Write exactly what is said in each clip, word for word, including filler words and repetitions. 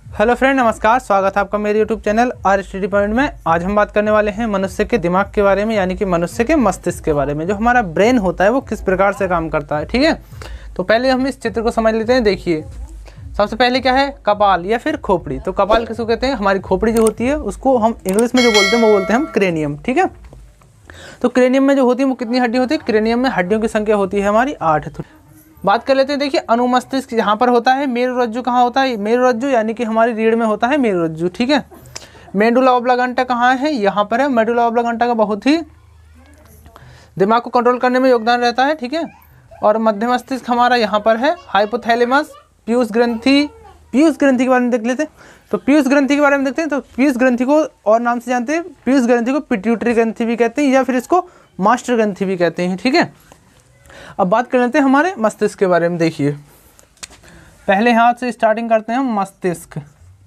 Hello friend, नमस्कार। स्वागत है आपका मेरे YouTube channel R study point में। आज हम बात करने वाले हैं मनुष्य के दिमाग के बारे में, यानी कि मनुष्य के मस्तिष्क के बारे में। जो हमारा ब्रेन होता है वो किस प्रकार से काम करता है, ठीक है। तो पहले हम इस चित्र को समझ लेते हैं। देखिए, सबसे पहले क्या है, कपाल या फिर खोपड़ी। तो कपाल किसको कहते हैं? हमारी खोपड़ी जो होती है उसको हम इंग्लिश में जो बोलते हैं वो बोलते हैं हम क्रेनियम, ठीक है। तो क्रेनियम में जो होती है वो कितनी हड्डी होती है? क्रेनियम में हड्डियों की संख्या होती है हमारी आठ। बात कर लेते हैं। देखिए, अनुमस्तिष्क यहाँ पर होता है। मेरुरज्जु कहाँ होता है? मेरुरज्जु यानी कि हमारी रीढ़ में होता है मेरुरज्जु, ठीक है। मेडुला ऑब्लांगेटा कहाँ है? यहाँ पर है। मेडुला ऑब्लांगेटा का बहुत ही दिमाग को कंट्रोल करने में योगदान रहता है, ठीक है। और मध्य मस्तिष्क हमारा यहाँ पर है। हाइपोथैलेमस, पीयूष ग्रंथि। पीयूष ग्रंथि के बारे में देख लेते हैं। तो पीयूष ग्रंथि के बारे में देखते हैं। तो पीयूष ग्रंथि को और नाम से जानते हैं। पीयूष ग्रंथि को पिट्यूटरी ग्रंथि भी कहते हैं या फिर इसको मास्टर ग्रंथि भी कहते हैं, ठीक है। अब बात कर लेते हैं हमारे मस्तिष्क के बारे में। देखिए, पहले हाथ से स्टार्टिंग करते हैं हम। मस्तिष्क,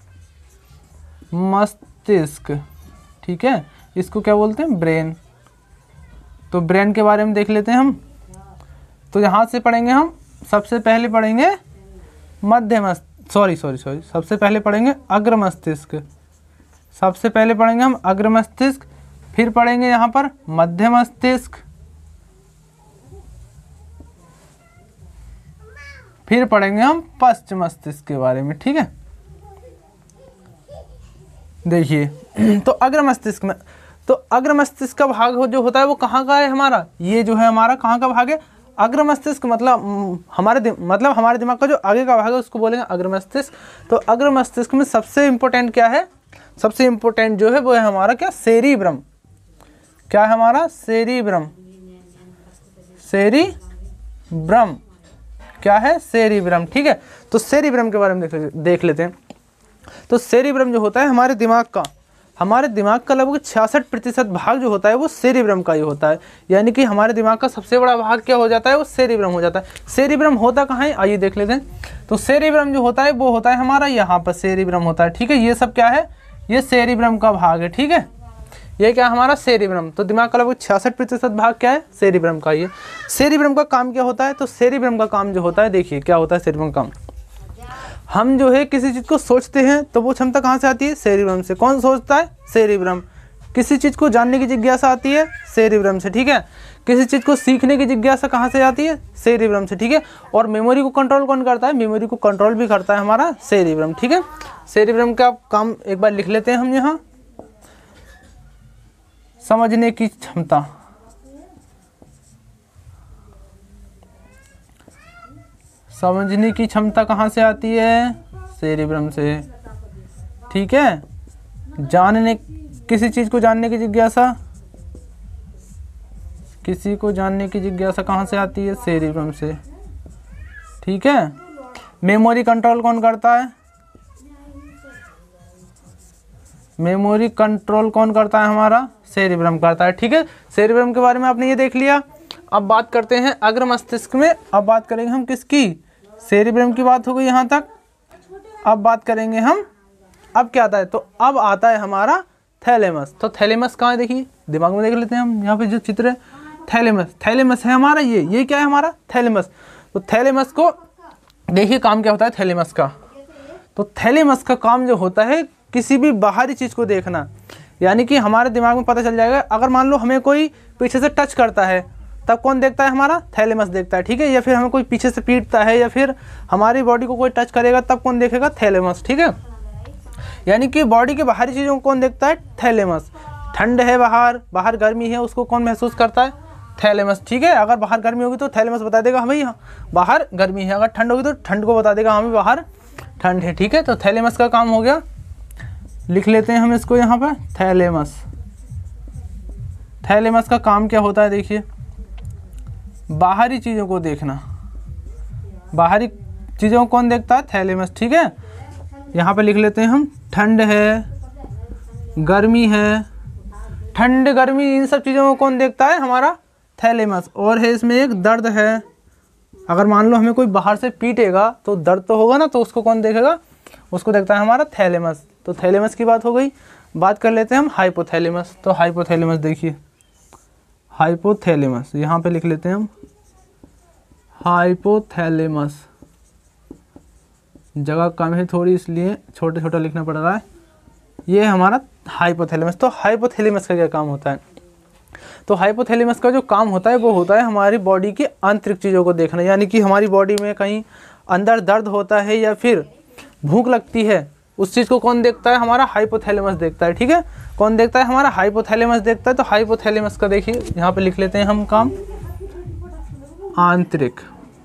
मस्तिष्क, ठीक है। इसको क्या बोलते हैं? ब्रेन। तो ब्रेन के बारे में देख लेते हैं हम। तो यहाँ से पढ़ेंगे हम। सबसे पहले पढ़ेंगे मध्य मस्तिष्क, सॉरी सॉरी सॉरी सबसे पहले पढ़ेंगे अग्र मस्तिष्क। सबसे पहले पढ़ेंगे हम अग्र मस्तिष्क, फिर पढ़ेंगे यहाँ पर मध्य मस्तिष्क, फिर पढ़ेंगे हम पश्च मस्तिष्क के बारे में, ठीक है। देखिए, तो अग्र मस्तिष्क में, तो अग्र मस्तिष्क का भाग हो जो होता है वो कहाँ का है हमारा? ये जो है हमारा कहाँ का भाग है? अग्र मस्तिष्क। मतलब हमारे मतलब हमारे दिमाग का जो आगे का भाग है उसको बोलेंगे अग्र मस्तिष्क। तो अग्र मस्तिष्क में सबसे इम्पोर्टेंट क्या है? सबसे इम्पोर्टेंट जो है वो है हमारा क्या? सेरिब्रम। क्या है हमारा? सेरिब्रम। सेरिब्रम क्या है? सेरिब्रम, ठीक है। तो सेरिब्रम के बारे में देख देख लेते हैं। तो सेरिब्रम जो होता है हमारे दिमाग का, हमारे दिमाग का लगभग छियासठ प्रतिशत भाग जो होता है वो सेरिब्रम का ही होता है। यानी कि हमारे दिमाग का सबसे बड़ा भाग क्या हो जाता है? वो सेरिब्रम हो जाता है। सेरिब्रम होता कहाँ है? आइए देख लेते हैं। तो सेरिब्रम जो होता है वो होता है हमारा यहाँ पर सेरिब्रम होता है, ठीक है। ये सब क्या है? ये सेरिब्रम का भाग है, ठीक है। ये क्या हमारा? सेरिब्रम। तो दिमाग का लगभग छियासठ प्रतिशत भाग क्या है? सेरिब्रम का ही है। सेरिब्रम का काम क्या होता है? तो सेरिब्रम का काम जो होता है, देखिए क्या होता है सेरिब्रम का काम। हम जो है किसी चीज़ को सोचते हैं तो वो क्षमता कहाँ से आती है? सेरिब्रम से। कौन सोचता है? सेरिब्रम। किसी चीज़ को जानने की जिज्ञासा आती है सेरिब्रम से, ठीक है। किसी चीज़ को सीखने की जिज्ञासा कहाँ से आती है? सेरिब्रम से, ठीक है। और मेमोरी को कंट्रोल कौन करता है? मेमोरी को कंट्रोल भी करता है हमारा सेरिब्रम, ठीक है। सेरिब्रम का काम एक बार लिख लेते हैं हम यहाँ। समझने की क्षमता, समझने की क्षमता कहाँ से आती है? सेरिब्रम से, ठीक है। जानने, किसी चीज को जानने की जिज्ञासा, किसी को जानने की जिज्ञासा कहाँ से आती है? सेरिब्रम से, ठीक है। मेमोरी कंट्रोल कौन करता है? मेमोरी कंट्रोल कौन करता है हमारा? सेरिब्रम करता है, ठीक है। सेरिब्रम के बारे में आपने ये देख लिया। अब बात करते हैं अग्र मस्तिष्क में। अब बात करेंगे हम किसकी? सेरिब्रम की बात हो गई यहाँ तक। अब बात करेंगे हम, अब क्या आता है? तो अब आता है हमारा थैलेमस। तो थैलेमस कहाँ है? देखिए दिमाग में देख लेते हैं हम। यहाँ पे जो चित्र है थैलेमस, थैलेमस है हमारा। ये ये क्या है हमारा? थैलेमस। तो थैलेमस को देखिए काम क्या होता है थैलेमस का। तो थैलेमस का काम जो होता है किसी भी बाहरी चीज़ को देखना। यानी कि हमारे दिमाग में पता चल जाएगा, अगर मान लो हमें कोई पीछे से टच करता है तब कौन देखता है? हमारा थैलेमस देखता है, ठीक है। या फिर हमें कोई पीछे से पीटता है या फिर हमारी बॉडी को कोई टच करेगा तब कौन देखेगा? थैलेमस, ठीक है। यानी कि बॉडी के बाहरी चीज़ों को कौन देखता है? थैलेमस। ठंड है बाहर, बाहर गर्मी है, उसको कौन महसूस करता है? थैलेमस, ठीक है। अगर बाहर गर्मी होगी तो थैलेमस बता देगा हमें बाहर गर्मी है। अगर ठंड होगी तो ठंड को बता देगा हमें बाहर ठंड है, ठीक है। तो थैलेमस का काम हो गया। लिख लेते हैं हम इसको यहाँ पर, थैलेमस। थैलेमस का काम क्या होता है? देखिए, बाहरी चीज़ों को देखना। बाहरी चीज़ों को कौन देखता है? थैलेमस, ठीक है। यहाँ पे लिख लेते हैं हम, ठंड है, गर्मी है। ठंड गर्मी इन सब चीज़ों को कौन देखता है? हमारा थैलेमस। और है इसमें एक दर्द है। अगर मान लो हमें कोई बाहर से पीटेगा तो दर्द तो होगा ना, तो उसको कौन देखेगा? उसको देखता है हमारा थैलेमस। तो थैलेमस की बात हो गई। बात कर लेते हैं हम हाइपोथैलेमस। तो हाइपोथैलेमस देखिए, हाइपोथैलेमस यहाँ पे लिख लेते हैं हम, हाइपोथैलेमस। जगह कम है थोड़ी, इसलिए छोटे छोटा लिखना पड़ रहा है। ये हमारा हाइपोथैलेमस। तो हाइपोथैलेमस का क्या काम होता है? तो हाइपोथैलेमस का जो काम होता है वो होता है हमारी बॉडी की आंतरिक चीज़ों को देखना, यानी कि हमारी बॉडी में कहीं अंदर दर्द होता है या फिर भूख लगती है, उस चीज़ को कौन देखता है? हमारा हाइपोथैलेमस देखता है। ठीक है, कौन देखता है? हमारा हाइपोथैलेमस देखता है। तो हाइपोथैलेमस का देखिए यहाँ पे लिख लेते हैं हम काम, आंतरिक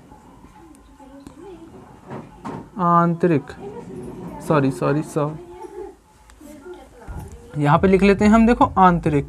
आंतरिक सॉरी सॉरी सॉरी यहाँ पे लिख लेते हैं हम, देखो आंतरिक,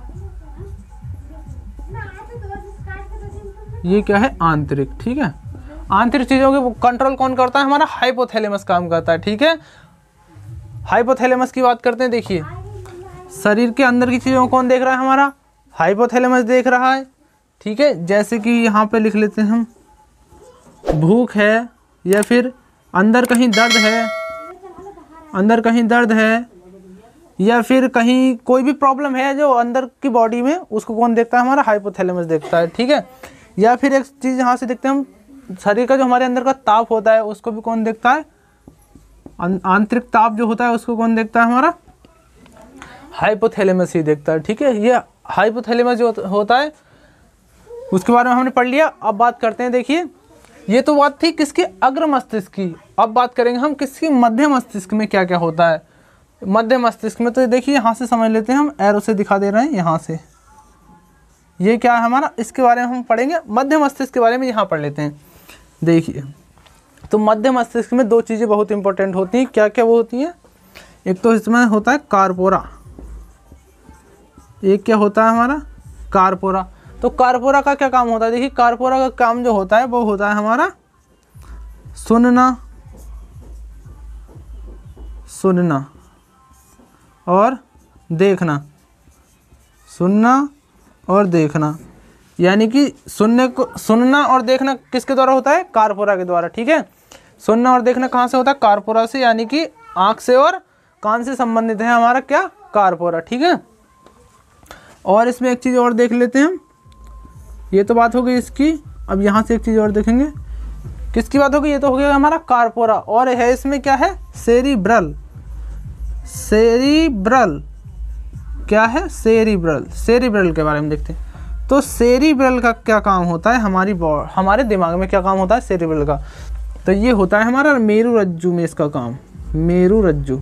ये क्या है? आंतरिक। ठीक है, आंतरिक चीज़ों के कंट्रोल कौन करता है? हमारा हाइपोथैलेमस काम करता है। ठीक है, हाइपोथैलेमस की बात करते हैं। देखिए शरीर के अंदर की चीज़ों को कौन देख रहा है? हमारा हाइपोथैलेमस देख रहा है। ठीक है, जैसे कि यहाँ पे लिख लेते हैं हम, भूख है या फिर अंदर कहीं दर्द है, अंदर कहीं दर्द है या फिर कहीं कोई भी प्रॉब्लम है जो अंदर की बॉडी में, उसको कौन देखता है? हमारा हाइपोथैलेमस देखता है। ठीक है, या फिर एक चीज़ यहाँ से देखते हैं हम, शरीर का जो हमारे अंदर का ताप होता है उसको भी कौन देखता है? आंतरिक ताप जो होता है उसको कौन देखता है? हमारा हाइपोथैलेमस ही देखता है। ठीक है, ये हाइपोथैलेमस जो होता है उसके बारे में हमने पढ़ लिया। अब बात करते हैं, देखिए ये तो बात थी किसकी? अग्र मस्तिष्क की। अब बात करेंगे हम किसकी? मध्य मस्तिष्क में क्या क्या होता है। मध्य मस्तिष्क में तो देखिए यहाँ से समझ लेते हैं हम, एरो से दिखा दे रहे हैं यहाँ से, ये क्या है हमारा, इसके बारे में हम पढ़ेंगे। मध्य मस्तिष्क के बारे में यहाँ पढ़ लेते हैं। देखिए तो मध्य मस्तिष्क में दो चीज़ें बहुत इंपॉर्टेंट होती हैं। क्या क्या वो होती हैं? एक तो इसमें होता है कार्पोरा, एक क्या होता है हमारा? कार्पोरा। तो कार्पोरा का क्या काम होता है? देखिए कार्पोरा का काम जो होता है वो होता है हमारा सुनना सुनना और देखना, सुनना और देखना, यानी कि सुनने को, सुनना और देखना किसके द्वारा होता है? कार्पोरा के द्वारा। ठीक है, सुनना और देखना कहाँ से होता है? कार्पोरा से, यानी कि आँख से और कान से संबंधित है हमारा क्या? कार्पोरा। ठीक है, और इसमें एक चीज़ और देख लेते हैं हम, ये तो बात हो गई इसकी। अब यहाँ से एक चीज़ और देखेंगे, किसकी बात होगी? ये तो हो गया हमारा कार्पोरा, और है इसमें क्या है? सेरिब्रल। सेरिब्रल क्या है? सेरिब्रल। सेरिब्रल के बारे में देखते हैं। तो सेरिब्रल का क्या काम होता है? हमारी हमारे दिमाग में क्या काम होता है सेरिब्रल का? तो ये होता है हमारा मेरुरज्जु में इसका काम, मेरुरज्जु।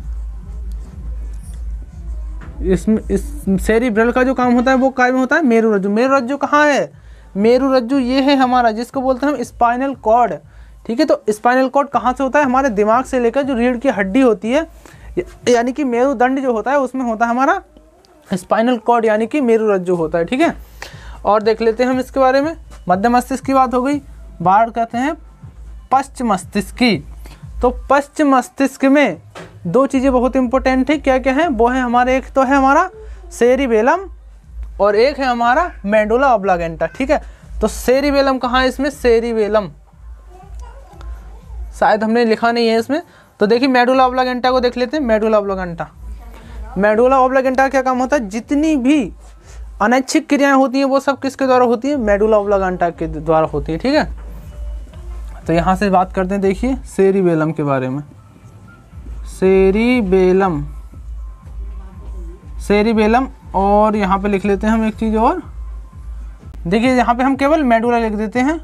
इसमें इस सेरिब्रल का जो काम होता है वो काय में होता है? मेरुरज्जु। मेरुरज्जु कहाँ है? मेरुरज्जु ये है हमारा, जिसको बोलते हैं हम स्पाइनल कॉर्ड। ठीक है, तो स्पाइनल कॉर्ड कहाँ से होता है? हमारे दिमाग से लेकर जो रीढ़ की हड्डी होती है, यानी कि मेरुदंड जो होता है उसमें होता है हमारा स्पाइनल कॉर्ड, यानी कि मेरुरज्जु होता है। ठीक है, और देख लेते हैं हम इसके बारे में। मध्य मस्तिष्क की बात हो गई। बात करते हैं पश्च मस्तिष्क की। तो पश्च मस्तिष्क में दो चीज़ें बहुत इंपॉर्टेंट है। क्या क्या है वो है हमारे? एक तो है हमारा सेरिबेलम और एक है हमारा मेडुला ऑब्लागेंटा। ठीक है, तो सेरिबेलम कहाँ है इसमें? सेरिबेलम शायद हमने लिखा नहीं है इसमें। तो देखिए मेडुला ऑब्लागेंटा को देख लेते हैं। मेडुला ऑब्लागेंटा, मेडुला ऑब्लागेंटा का क्या काम होता है? जितनी भी अनैच्छिक क्रियाएं होती हैं वो सब किसके द्वारा होती है? मेडुला ऑब्लागेंटा के द्वारा होती है। ठीक है, तो यहाँ से बात करते हैं, देखिए सेरिबेलम के बारे में। सेरिबेलम, सेरिबेलम, और यहाँ पे लिख लेते हैं हम एक चीज़ और। देखिए यहाँ पे हम केवल मेडुला लिख देते हैं,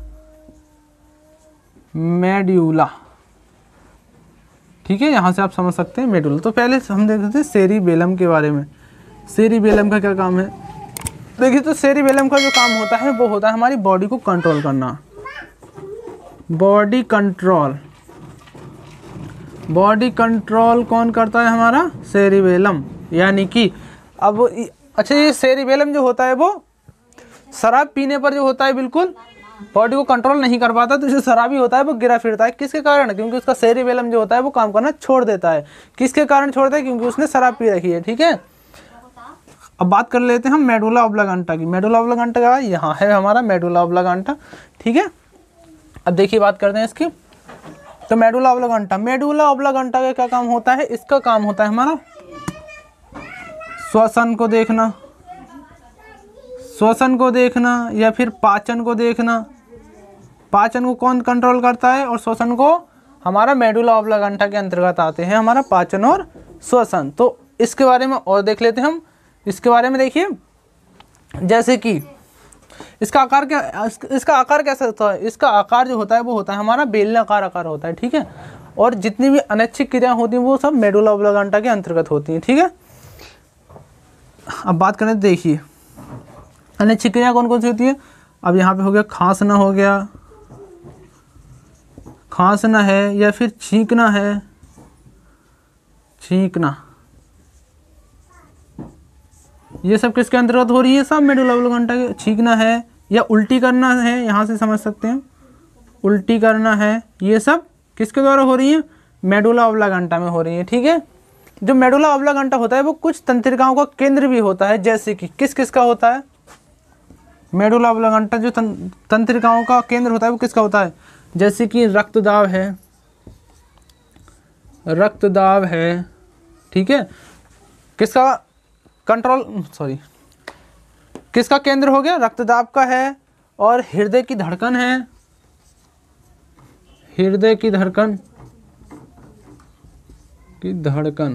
मेड्यूला। ठीक है, यहाँ से आप समझ सकते हैं मेडुला। तो पहले हम देख लेते हैं सेरिबेलम के बारे में। सेरिबेलम का क्या काम है? देखिए तो सेरिबेलम का जो काम होता है वो होता है हमारी बॉडी को कंट्रोल करना। बॉडी कंट्रोल, बॉडी कंट्रोल कौन करता है? हमारा सेरिबेलम। यानी कि अब अच्छा, ये सेरिबेलम जो होता है वो शराब पीने पर जो होता है बिल्कुल बॉडी को कंट्रोल नहीं कर पाता। तो जो शराबी होता है वो गिरा फिरता है। किसके कारण? क्योंकि उसका सेरिबेलम जो होता है वो काम करना छोड़ देता है। किसके कारण छोड़ता है? क्योंकि उसने शराब पी रखी है। ठीक है, अब बात कर लेते हैं हम मेडुला ऑब्लागेंटा की। मेडुला ऑब्लागेंटा का यहाँ है हमारा मेडुला ऑब्लागेंटा। ठीक है, अब देखिए बात करते हैं इसकी। तो मेडुला ऑब्लागेंटा, मेडुला ऑब्लागेंटा का क्या काम होता है? इसका काम होता है हमारा श्वसन को देखना, श्वसन को देखना या फिर पाचन को देखना। पाचन को कौन कंट्रोल करता है और श्वसन को हमारा मेडुला ऑब्लांगाटा के अंतर्गत आते हैं हमारा पाचन और श्वसन। तो इसके बारे में और देख लेते हैं हम। इसके बारे में देखिए, जैसे कि इसका आकार क्या, इसका आकार कैसा होता है, इसका आकार जो होता है वो होता है हमारा बेलनाकार आकार होता है, ठीक है। और जितनी भी अनैच्छिक क्रियाएं होती हैं वो सब मेडुला ऑब्लांगाटा के अंतर्गत होती हैं, ठीक है। अब बात करें तो देखिए अनैच्छिक क्रिया कौन कौन सी होती है। अब यहाँ पे हो गया खांसना, हो गया खांसना है, या फिर छींकना है, छींकना, ये सब किसके अंतर्गत हो रही है, सब मेडुला ऑब्लांगाटा के। छींकना है या उल्टी करना है, यहाँ से समझ सकते हैं, उल्टी करना है, ये सब किसके द्वारा हो रही है, मेडुला ऑब्लांगाटा में हो रही है, ठीक है। जो मेडुला ऑब्लांगाटा होता है वो कुछ तंत्रिकाओं का केंद्र भी होता है, जैसे कि किस किस का होता है, मेडुला ऑब्लांगाटा जो तंत्रिकाओं का केंद्र होता है वो किसका होता है, जैसे कि रक्तदाब है, रक्तदाब है, ठीक है। किसका कंट्रोल, सॉरी किसका केंद्र हो गया, रक्तदाब का है। और हृदय की धड़कन है, हृदय की धड़कन की धड़कन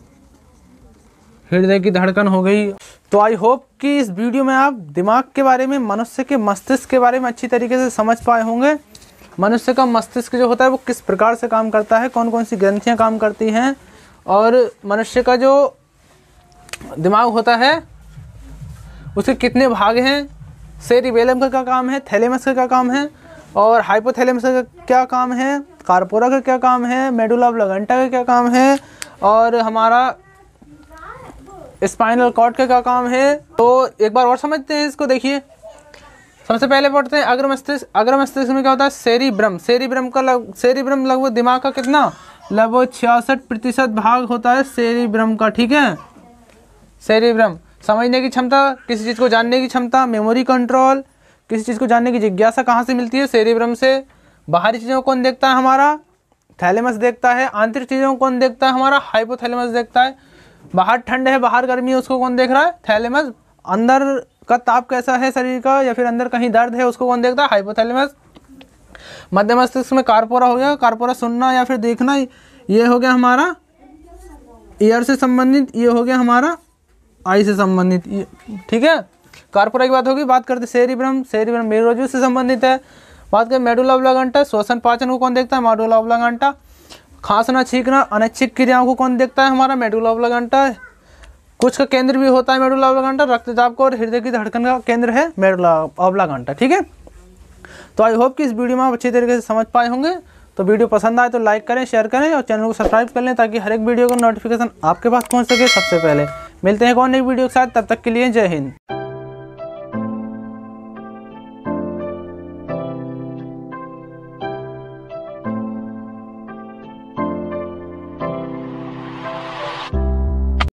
हृदय की धड़कन हो गई। तो आई होप कि इस वीडियो में आप दिमाग के बारे में, मनुष्य के मस्तिष्क के बारे में अच्छी तरीके से समझ पाए होंगे। मनुष्य का मस्तिष्क जो होता है वो किस प्रकार से काम करता है, कौन कौन सी ग्रंथियां काम करती हैं, और मनुष्य का जो दिमाग होता है उसके कितने भाग हैं, सेरिबेलम का क्या काम है, थैलेमस का क्या काम है, और हाइपोथैलेमस का क्या काम है, कार्पोरा का क्या काम है, मेडुला ऑब्लांगाटा का क्या काम है, और हमारा स्पाइनल कॉर्ड का क्या काम है। तो एक बार और समझते हैं इसको। देखिए सबसे पहले पढ़ते हैं अग्र मस्तिष्क। अग्र मस्तिष्क में क्या होता है, सेरिब्रम। सेरिब्रम का लग, सेरिब्रम लगभग दिमाग का कितना, लगभग छियासठ प्रतिशत भाग होता है सेरिब्रम का, ठीक है। सेरिब्रम समझने की क्षमता, किसी चीज़ को जानने की क्षमता, मेमोरी कंट्रोल, किसी चीज़ को जानने की जिज्ञासा कहाँ से मिलती है, सेरिब्रम से। बाहरी चीज़ों को कौन देखता है, हमारा थैलेमस देखता है। आंतरिक चीज़ों को कौन देखता है, हमारा हाइपोथैलेमस देखता है। बाहर ठंड है, बाहर गर्मी है, उसको कौन देख रहा है, थैलेमस। अंदर का ताप कैसा है शरीर का, या फिर अंदर कहीं दर्द है, उसको कौन देखता है, हाइपोथैलेमस। मध्य मस्तिष्क में कार्पोरा हो गया। कार्पोरा सुनना या फिर देखना, ये हो गया हमारा ईयर से संबंधित, ये हो गया हमारा आई से संबंधित, ठीक है। कार्पोरा की बात होगी। बात करते सेरिब्रम। सेरिब्रम मेरुरज्जु से संबंधित है। बात करें मेडुला ऑब्लांगाटा, श्वसन पाचन को कौन देखता है, मेडुला ऑब्लांगाटा। खांसना छींकना अनैच्छिक क्रियाओं को कौन देखता है, हमारा मेडुला ऑब्लांगाटा। कुछ का केंद्र भी होता है मेडुला ऑब्लांगाटा, रक्तचाप का और हृदय की धड़कन का केंद्र है मेडुला ऑब्लांगाटा, ठीक है। तो आई होप कि इस वीडियो में आप अच्छी तरीके से समझ पाए होंगे। तो वीडियो पसंद आए तो लाइक करें, शेयर करें और चैनल को सब्सक्राइब कर लें, ताकि हर एक वीडियो का नोटिफिकेशन आपके पास पहुंच सके सबसे पहले। मिलते हैं कौन नई वीडियो के साथ, तब तक के लिए जय हिंद।